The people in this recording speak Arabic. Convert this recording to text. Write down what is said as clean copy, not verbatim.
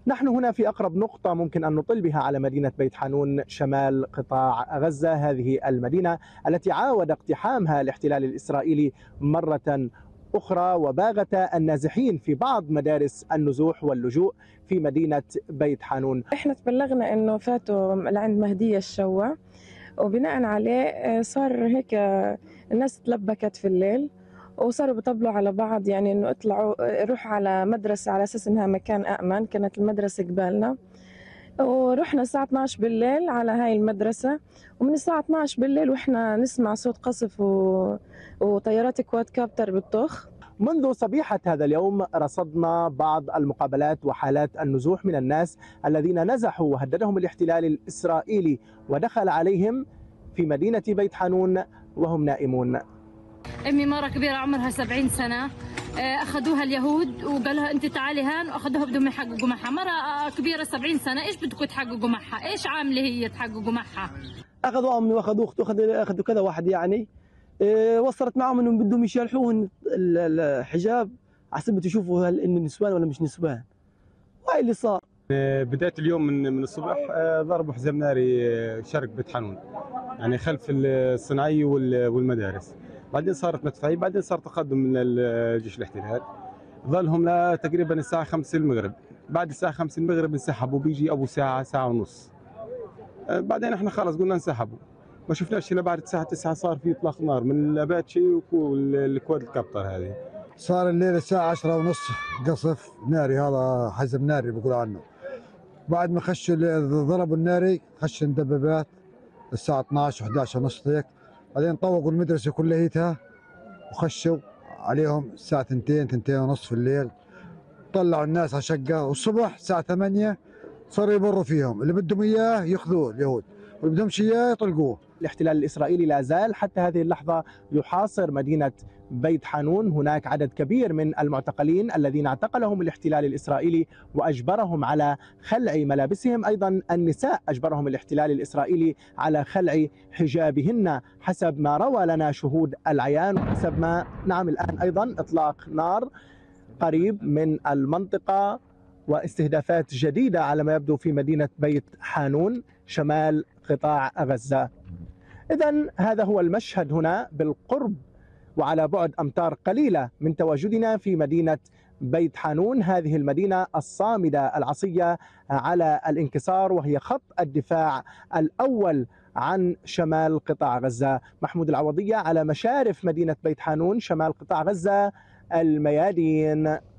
نحن هنا في أقرب نقطة ممكن أن نطل بها على مدينة بيت حانون شمال قطاع غزة، هذه المدينة التي عاود اقتحامها الاحتلال الإسرائيلي مرة أخرى، وباغت النازحين في بعض مدارس النزوح واللجوء في مدينة بيت حانون. احنا تبلغنا انه فاتوا لعند مهدية الشوا، وبناء عليه صار هيك الناس تلبكت في الليل وصاروا بيطبلوا على بعض، يعني انه اطلعوا روحوا على مدرسة على اساس انها مكان امن. كانت المدرسة قبالنا، ورحنا الساعة 12 بالليل على هاي المدرسة، ومن الساعة 12 بالليل واحنا نسمع صوت قصف وطيارات كواد كابتر بالطخ. منذ صبيحة هذا اليوم رصدنا بعض المقابلات وحالات النزوح من الناس الذين نزحوا وهددهم الاحتلال الإسرائيلي ودخل عليهم في مدينة بيت حانون وهم نائمون. امي مره كبيره عمرها 70 سنه، اخذوها اليهود وقالها انت تعالي هان، واخذوها بدهم يحققوا معها. مره كبيره 70 سنه، ايش بدكم تحققوا معها؟ ايش عامله هي تحققوا معها؟ اخذوا امي واخذوا اختي اخذوا كذا واحد يعني. وصلت معهم انهم بدهم يشلحوهن الحجاب عشان يشوفوا هل ان نسوان ولا مش نسوان، وهي اللي صار. بداية اليوم من الصبح ضربوا حزام ناري شرق بيت حانون، يعني خلف الصناعية والمدارس. بعدين صارت مدفعية، بعدين صار تقدم من الجيش الاحتلال. ظلهم تقريبا الساعة 5 المغرب. بعد الساعة 5 المغرب انسحبوا، بيجي أبو ساعة ساعة ونص. بعدين احنا خلص قلنا انسحبوا، ما شفناش الا بعد الساعة 9 صار في اطلاق نار من الاباتشي والكواد الكابتر. هذه صار الليل الساعة 10 ونص قصف ناري، هذا حزم ناري بقول عنه. بعد ما ضربوا الناري خش الدبابات الساعة 12 11 ونص هيك. بعدين طوقوا المدرسة كلها وخشوا عليهم الساعة 2 ونص في الليل. طلعوا الناس على شقة، والصبح الساعة 8 صاروا يبروا فيهم، اللي بدهم إياه ياخذوه اليهود واللي بدهمش إياه يطلقوه. الاحتلال الإسرائيلي لا زال حتى هذه اللحظة يحاصر مدينة بيت حانون. هناك عدد كبير من المعتقلين الذين اعتقلهم الاحتلال الإسرائيلي وأجبرهم على خلع ملابسهم. أيضا النساء أجبرهم الاحتلال الإسرائيلي على خلع حجابهن حسب ما روى لنا شهود العيان، وحسب ما نعم الآن أيضا إطلاق نار قريب من المنطقة واستهدافات جديدة على ما يبدو في مدينة بيت حانون شمال قطاع غزة. إذن هذا هو المشهد هنا بالقرب وعلى بعد أمتار قليلة من تواجدنا في مدينة بيت حانون، هذه المدينة الصامدة العصية على الانكسار، وهي خط الدفاع الأول عن شمال قطاع غزة. محمود العوضية على مشارف مدينة بيت حانون شمال قطاع غزة، الميادين.